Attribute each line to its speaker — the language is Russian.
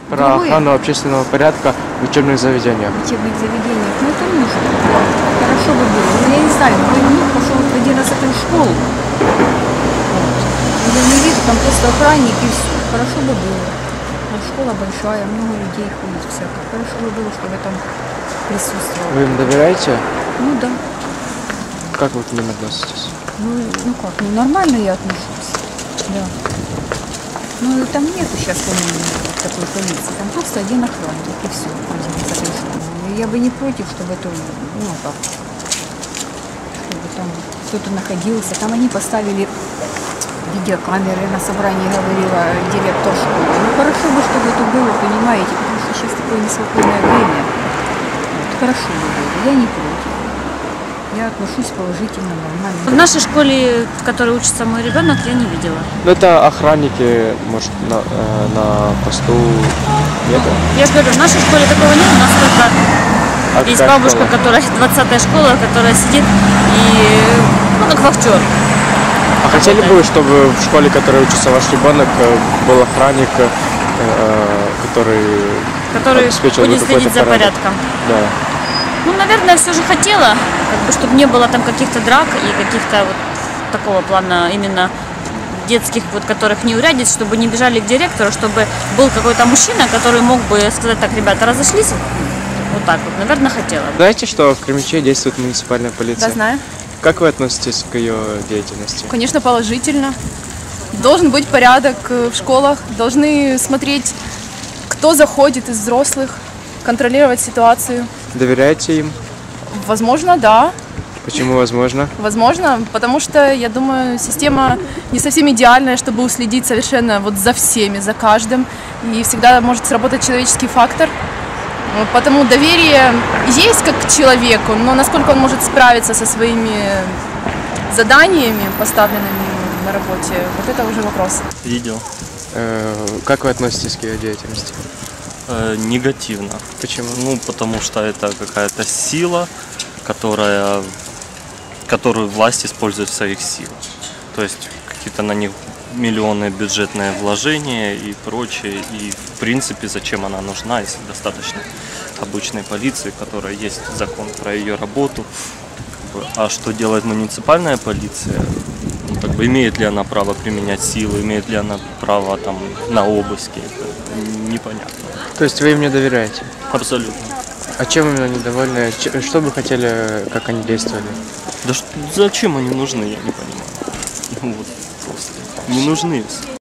Speaker 1: Про охрану общественного порядка в учебных заведениях.
Speaker 2: В учебных заведениях. Ну это нужно. Хорошо бы было. Ну, я не знаю, мой внук пошел один раз в школу. Я не вижу, там просто охранник и все. Хорошо бы было. А школа большая, много людей ходит всяко. Хорошо бы было, чтобы там присутствовало.
Speaker 1: Вы им доверяете?
Speaker 2: Ну да.
Speaker 1: Как вы к ним относитесь?
Speaker 2: Ну как, ну нормально я отношусь. Да. Ну там нету сейчас, по-моему, такой полиции. Там просто один охранник и все. Я бы не против, чтобы это, ну как, чтобы там кто-то находился. Там они поставили видеокамеры, на собрании говорила директор школы. Ну хорошо бы, чтобы это было, понимаете, потому что сейчас такое неспокойное время. Вот, хорошо бы было, я не против. Я отношусь положительно, нормально.
Speaker 3: В нашей школе, в которой учится мой ребенок, я не видела.
Speaker 1: Ну это охранники, может, на посту нет?
Speaker 3: Я же говорю, в нашей школе такого нет, у нас только есть бабушка,
Speaker 1: школа?
Speaker 3: которая 20-я школа, которая сидит и, ну, как вахтер.
Speaker 1: А хотели бы, чтобы в школе, в которой учится ваш ребенок, был охранник, который обеспечил
Speaker 3: будет
Speaker 1: какой-то
Speaker 3: следить за порядком?
Speaker 1: Да.
Speaker 3: Ну, наверное, все же хотела, как бы, чтобы не было там каких-то драк и каких-то вот такого плана именно детских, вот, которых не урядить, чтобы не бежали к директору, чтобы был какой-то мужчина, который мог бы сказать: так, ребята, разошлись. Вот так вот, наверное, хотела.
Speaker 1: Знаете, что в Кременчуге действует муниципальная полиция?
Speaker 4: Да, знаю.
Speaker 1: Как вы относитесь к ее деятельности?
Speaker 4: Конечно, положительно. Должен быть порядок в школах, должны смотреть, кто заходит из взрослых, контролировать ситуацию.
Speaker 1: Доверяете им?
Speaker 4: Возможно, да.
Speaker 1: Почему возможно?
Speaker 4: Возможно, потому что, я думаю, система не совсем идеальная, чтобы уследить совершенно вот за всеми, за каждым. И всегда может сработать человеческий фактор. Потому доверие есть как к человеку, но насколько он может справиться со своими заданиями, поставленными на работе, вот это уже вопрос.
Speaker 5: Видел.
Speaker 1: Как вы относитесь к ее деятельности?
Speaker 5: Негативно.
Speaker 1: Почему?
Speaker 5: Ну, потому что это какая-то сила, которую власть использует в своих силах. То есть какие-то на них миллионные бюджетные вложения и прочее. И в принципе, зачем она нужна, если достаточно обычной полиции, которая есть закон про ее работу. А что делает муниципальная полиция? Ну, как бы, имеет ли она право применять силу, имеет ли она право там на обыски? Это непонятно.
Speaker 1: То есть вы им не доверяете?
Speaker 5: Абсолютно.
Speaker 1: А чем именно недовольны? Что бы хотели, как они действовали?
Speaker 5: Да зачем они нужны, я не понимаю. Ну, вот просто не нужны.